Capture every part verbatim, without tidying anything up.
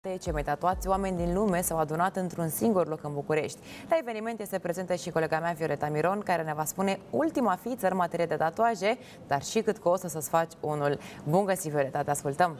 Cei mai tatuați oameni din lume s-au adunat într-un singur loc în București. La eveniment este prezentă și colega mea, Violeta Miron, care ne va spune ultima fiță în materie de tatuaje, dar și cât costă să-ți faci unul. Bun găsit, Violeta, te ascultăm!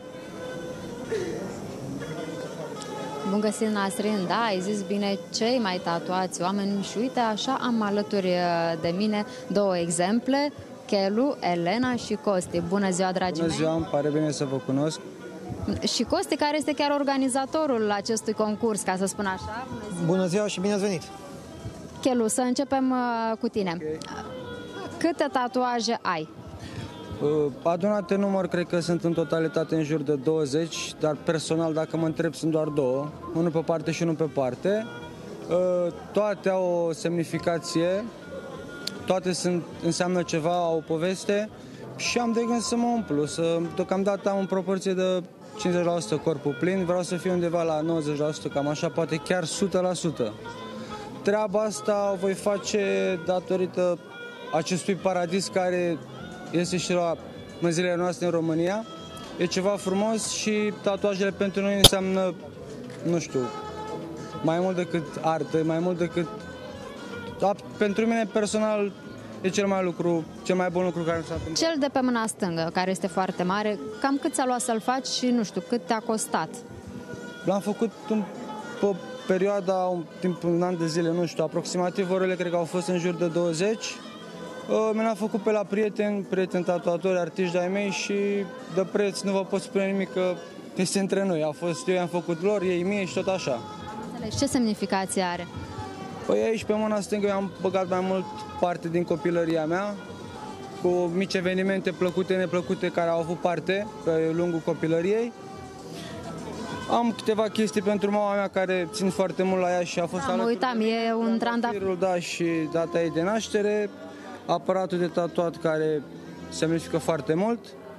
Bun găsit, Nasrin! Da, ai zis bine, cei mai tatuați oameni. Și uite, așa am alături de mine două exemple, Chelu, Elena și Costi. Bună ziua, dragii Bună ziua, îmi pare bine să vă cunosc. Și Costi, care este chiar organizatorul acestui concurs, ca să spun așa. Bună ziua, Bună ziua și bine ați venit! Chelu, să începem uh, cu tine. Okay. Câte tatuaje ai? Uh, adunate număr, cred că sunt în totalitate în jur de douăzeci, dar personal, dacă mă întreb, sunt doar două. Unul pe parte și unul pe parte. Uh, toate au o semnificație, toate sunt, înseamnă ceva, au o poveste și am de gând să mă umplu. Să, deocamdată am în proporție de cincizeci la sută corpul plin, vreau să fiu undeva la nouăzeci la sută, cam așa, poate chiar o sută la sută. Treaba asta o voi face datorită acestui paradis care este și la în zilele noastre în România. E ceva frumos și tatuajele pentru noi înseamnă, nu știu, mai mult decât artă, mai mult decât... Da, pentru mine personal e cel mai, lucru, cel mai bun lucru care mi s-a întâmplat. Cel de pe mâna stângă, care este foarte mare, cam cât ți-a luat să-l faci și, nu știu, cât te-a costat? L-am făcut în o perioada, un timp, un an de zile, nu știu, aproximativ orele cred că au fost în jur de douăzeci. Mi l-am făcut pe la prieteni, prieteni tatuatori, artiști de-ai mei și de preț nu vă pot spune nimic, că este între noi. A fost, eu i-am făcut lor, ei mie și tot așa. Înțelegi. Ce semnificație are? Păi aici pe mâna stângă eu am băgat mai mult parte din copilăria mea, cu mici evenimente plăcute, neplăcute care au avut parte pe lungul copilăriei. Am câteva chestii pentru mama mea care țin foarte mult la ea și a fost da, mă uitam, e un trandafir. Da, și data ei de naștere, aparatul de tatuat care semnifică foarte mult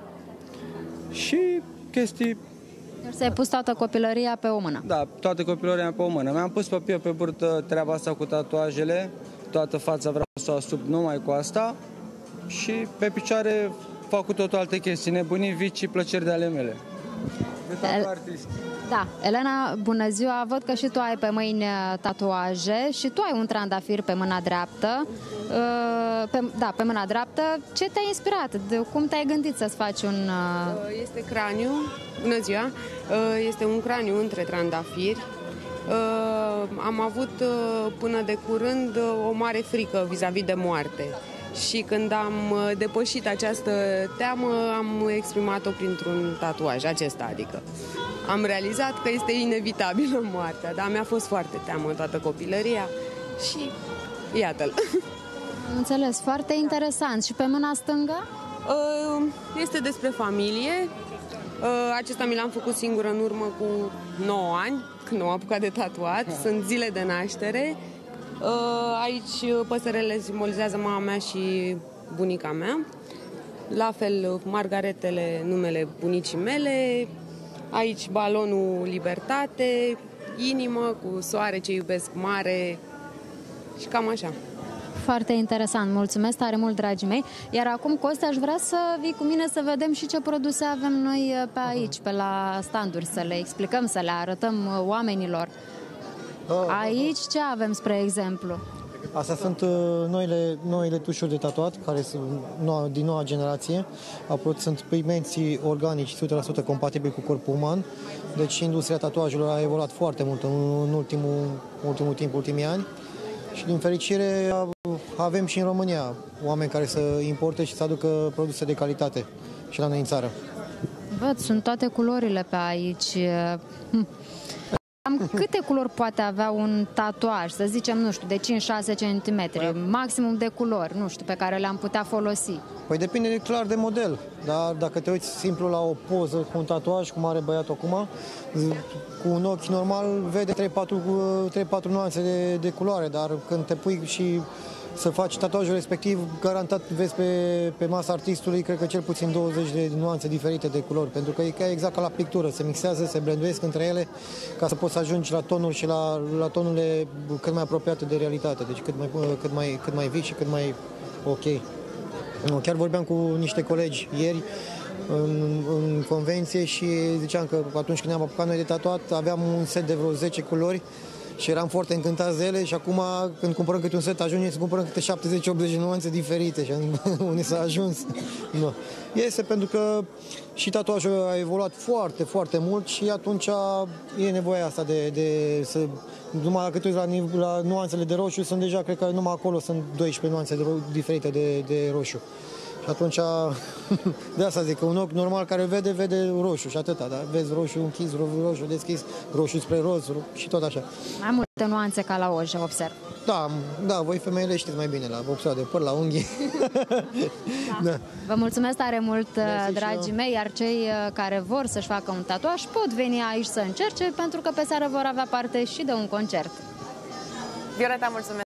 și chestii. Deci ți-ai pus toată copilăria pe o mână? Da, toată copilăria pe o mână. Mi-am pus pe pie, pe burtă treaba asta cu tatuajele, toată fața vreau să o asup numai cu asta și pe picioare fac cu totul alte chestii, nebunii, vicii, plăceri de ale mele. De El... artist. Da, Elena, bună ziua, văd că și tu ai pe mâini tatuaje și tu ai un trandafir pe mâna dreaptă. Pe, da, pe mâna dreaptă. Ce te-a inspirat? De cum te-ai gândit să-ți faci un... Este craniu, bună ziua, este un craniu între trandafiri. Am avut până de curând o mare frică vis-a-vis de moarte. Și când am depășit această teamă, am exprimat-o printr-un tatuaj, acesta adică. Am realizat că este inevitabilă moartea, dar mi-a fost foarte teamă toată copilăria și iată-l. Înțeles, foarte interesant. Și pe mâna stângă? Este despre familie. Acesta mi l-am făcut singură în urmă cu nouă ani, când m-am apucat de tatuat. Sunt zile de naștere. Aici păsărele simbolizează mama mea și bunica mea. La fel, margaretele, numele bunicii mele. Aici balonul Libertate, inimă cu soare ce iubesc mare și cam așa. Foarte interesant, mulțumesc tare mult, dragii mei. Iar acum, Costi, aș vrea să vii cu mine să vedem și ce produse avem noi pe aici, pe la standuri, să le explicăm, să le arătăm oamenilor. Aici ce avem, spre exemplu? Astea sunt uh, noile, noile tușuri de tatuat, care sunt noua, din noua generație. Apoi sunt pigmenții organici, o sută la sută compatibili cu corpul uman. Deci industria tatuajelor a evoluat foarte mult în ultimul, ultimul timp, ultimii ani. Și din fericire avem și în România oameni care să importe și să aducă produse de calitate și la noi în țară. Văd, sunt toate culorile pe aici. Hm. Cam câte culori poate avea un tatuaj, să zicem, nu știu, de cinci șase centimetri, păi, maximum de culori, nu știu, pe care le-am putea folosi? Păi depinde clar de model, dar dacă te uiți simplu la o poză cu un tatuaj, cum are băiatul acum, cu un ochi normal vede trei patru nuanțe de, de culoare, dar când te pui și să faci tatuajul respectiv, garantat vezi pe, pe masa artistului, cred că cel puțin douăzeci de nuanțe diferite de culori, pentru că e exact ca la pictură, se mixează, se blenduiesc între ele ca să poți să ajungi la tonuri și la, la tonurile cât mai apropiate de realitate, deci cât mai, cât mai, cât mai vii și cât mai ok. Chiar vorbeam cu niște colegi ieri, în, în convenție și ziceam că atunci când ne-am apucat noi de tatuat aveam un set de vreo zece culori și eram foarte încântați de ele și acum când cumpărăm câte un set ajungem să cumpărăm câte șaptezeci optzeci de nuanțe diferite și unde s-a ajuns. Nu. Este pentru că și tatuajul a evoluat foarte, foarte mult și atunci e nevoia asta de, de să... Numai dacă te uiți la, la nuanțele de roșu, sunt deja, cred că numai acolo sunt doisprezece nuanțe de, diferite de, de roșu. Și atunci, de asta zic că un ochi normal care vede, vede roșu și atâta, da? Vezi roșu închis, roșu deschis, roșu spre roz și tot așa. Mai multe nuanțe ca la ojă, observ. Da, da, voi femeile știți mai bine, la vopsea de păr, la unghii. Da. Da. Vă mulțumesc tare mult, Mersi dragii mei, iar cei care vor să-și facă un tatuaj pot veni aici să încerce, pentru că pe seară vor avea parte și de un concert. Violeta, mulțumesc!